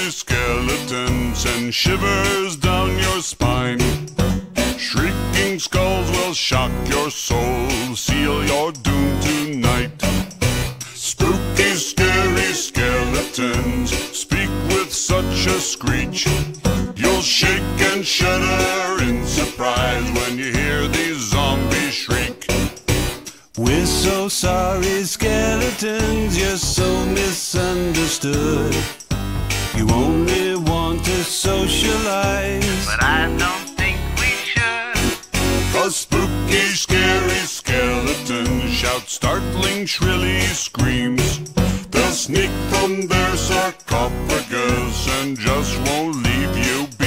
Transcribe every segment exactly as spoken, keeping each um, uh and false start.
skeletons send shivers down your spine. Shrieking skulls will shock your soul, seal your doom tonight. Spooky, scary skeletons speak with such a screech. You'll shake and shudder in surprise when you hear these zombies shriek. We're so sorry, skeletons, you're so misunderstood. You only want to socialize, but I don't think we should. 'Cause spooky, scary skeletons shout startling, shrilly screams. They'll sneak from their sarcophagus and just won't leave you be.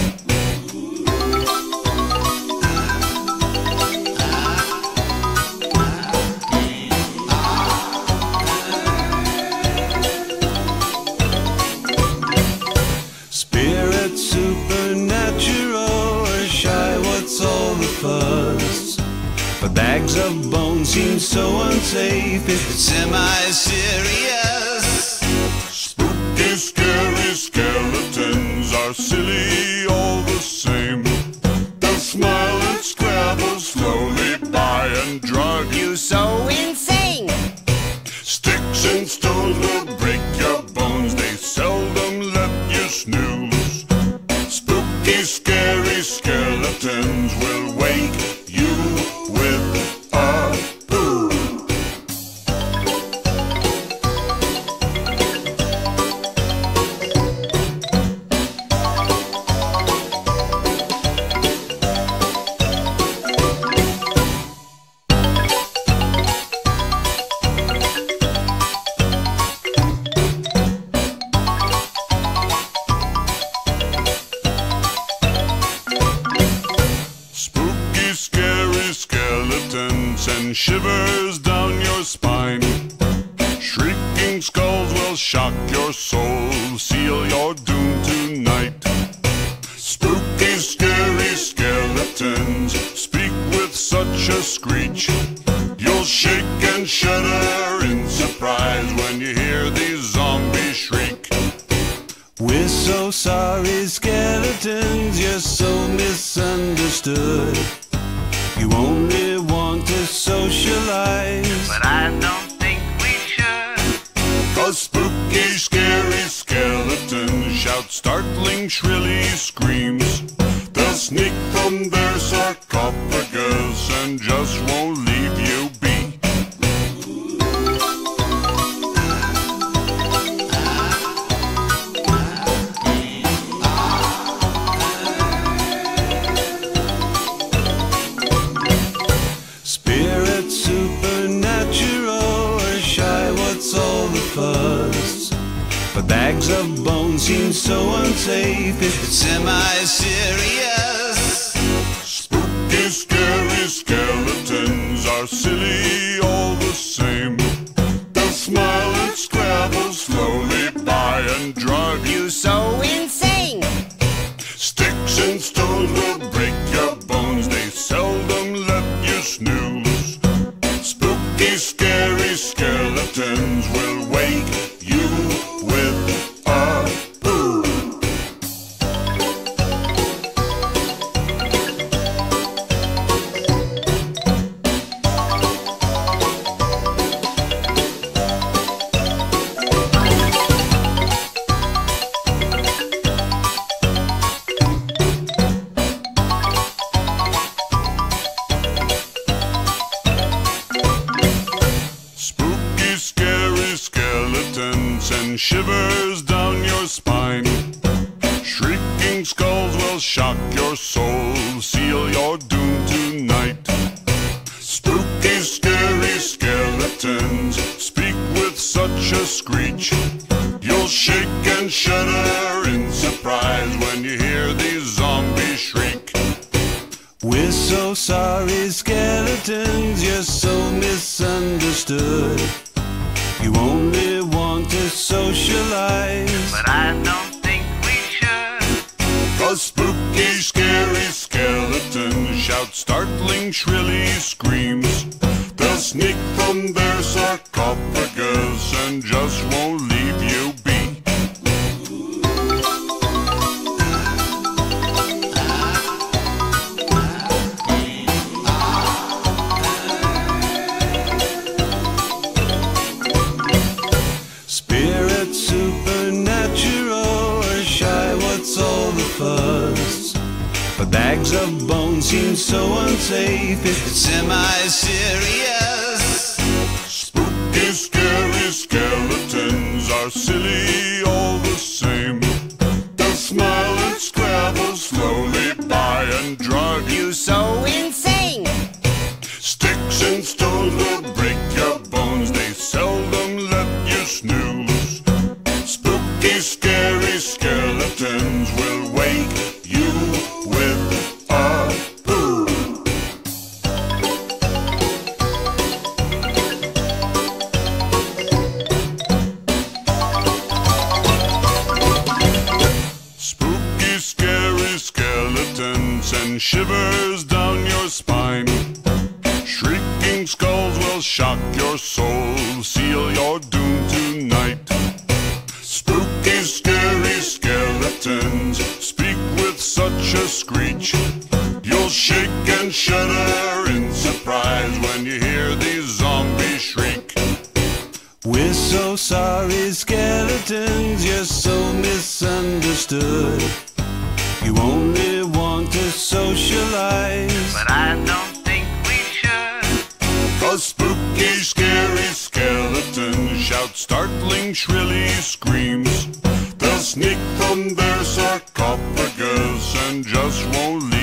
But bags of bones seem so unsafe. It's semi-serious. Spooky, scary skeletons are silly all the same. They'll smile and scrabble slowly by and drive you So insane. Sticks and stones will break your bones. They seldom let you snooze. Spooky, scary skeletons will wake you with a boo. Spooky, scary skeletons send shivers down your spine. Shrieking skulls will shock your soul, seal your doom tonight. Spooky, scary skeletons speak with such a screech. You'll shake and shudder in surprise when you hear these zombies shriek. We're so sorry, skeletons, you're so misunderstood. You only want to socialize, But I don't think we should. 'Cause spooky, scary skeletons shout startling, shrilly screams. They'll sneak from their sarcophagus and just won't leave you be. But bags of bones seem so unsafe. It's semi-serious. Spooky, scary skeletons are silly all the same. They'll smile and scrabble slowly by and drive you So insane. Sticks and stones will break your bones. They seldom let you snooze. Spooky, scary skeletons will wake you with a boo. Spooky, scary skeletons send shivers down your spine. Shrieking skulls will shock your soul, seal your doom tonight. Spooky, scary skeletons speak with such a screech. You'll shake and shudder in surprise when you hear these zombies shriek. We're so sorry, skeletons, you're so misunderstood. You only want to socialize, But I don't think we should. 'Cause spooky, scary skeletons shout startling, shrilly screams. They'll sneak from their sarcophagus and just won't leave you be. But bags of bones seem so unsafe if it's semi-serious. Spooky, scary skeletons are silly all the same. They'll smile and scrabble slowly by and drag you So insane. Sticks and stones will break your bones. They seldom let you snooze. Spooky, scary skeletons will wake you with a boo. Spooky, scary skeletons send shivers down your spine. Shrieking skulls will shock your soul, seal your doom tonight. Spooky, scary skeletons speak with such a screech. You'll shake and shudder in surprise when you hear these zombies shriek. We're so sorry, skeletons, you're so misunderstood. You only want to socialize, But I don't think we should. A spooky, scary skeleton shouts startling, shrilly screams. They'll sneak from their sarcophagus and just won't leave.